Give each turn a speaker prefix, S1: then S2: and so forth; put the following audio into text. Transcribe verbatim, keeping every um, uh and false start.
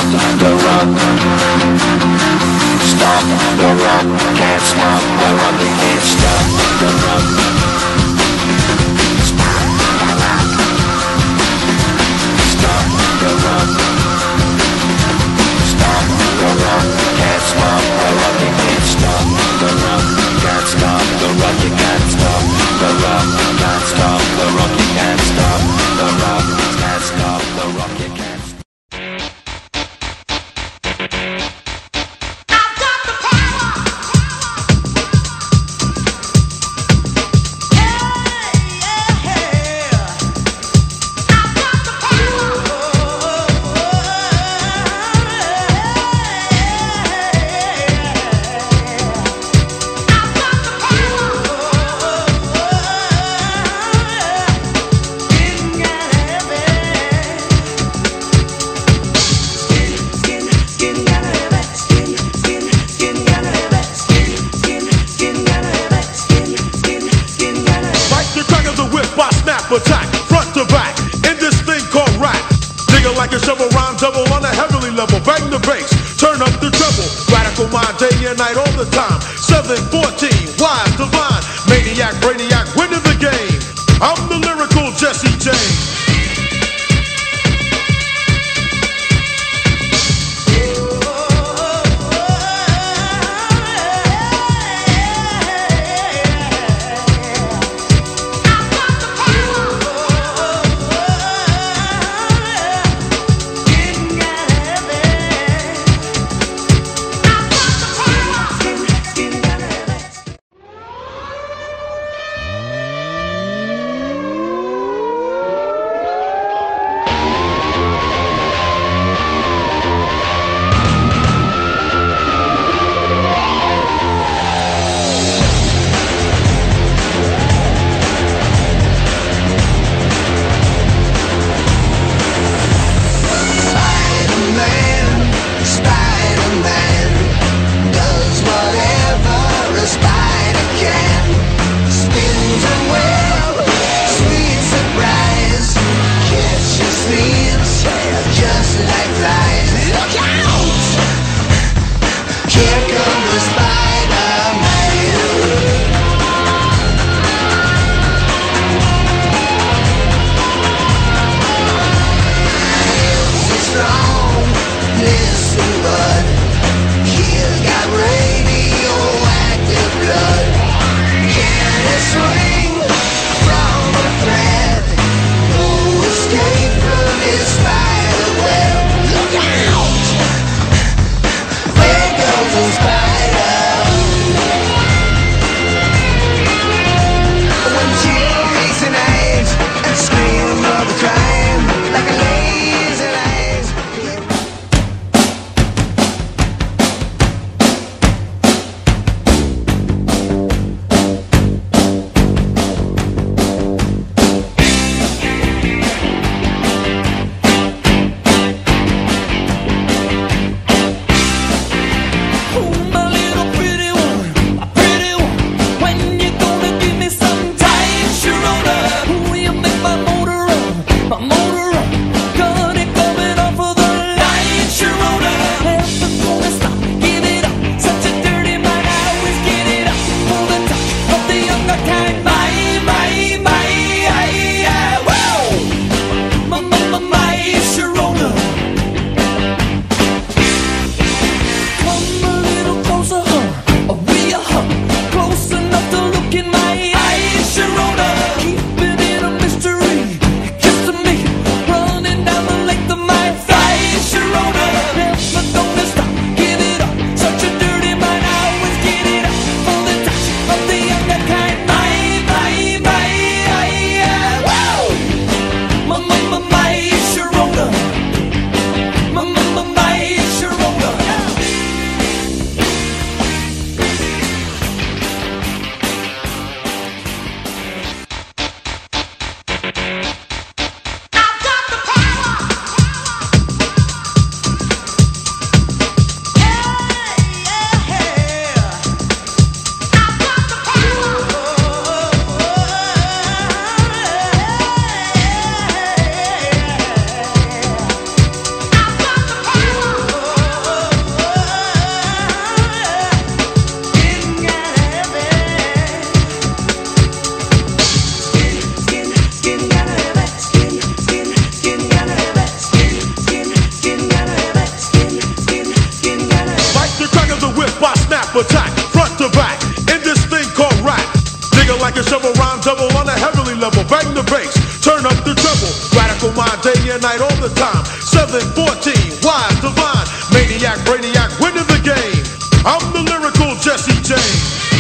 S1: the rock. Stop the rock, can't stop the rock, you can't stop the rock. Stop the rock. Stop the rock. Stop the rock, can't stop the rock, you can't stop the rock. Can't stop the rock, you can't stop the rock. Can't stop the rock, you can't stop the rock. Can't stop the rock, you can't.
S2: Attack, front to back, in this thing called rap. Nigga like a shovel, rhyme double on a heavenly level. Bang the bass, turn up the treble. Radical mind, day and night, all the time. seven fourteen, wise, divine. Maniac, brainiac, winning the game. I'm the lyrical Jesse James.
S1: Look
S2: and night, all the time. seven fourteen, wise, divine, maniac, brainiac, winning the game. I'm the lyrical Jesse James.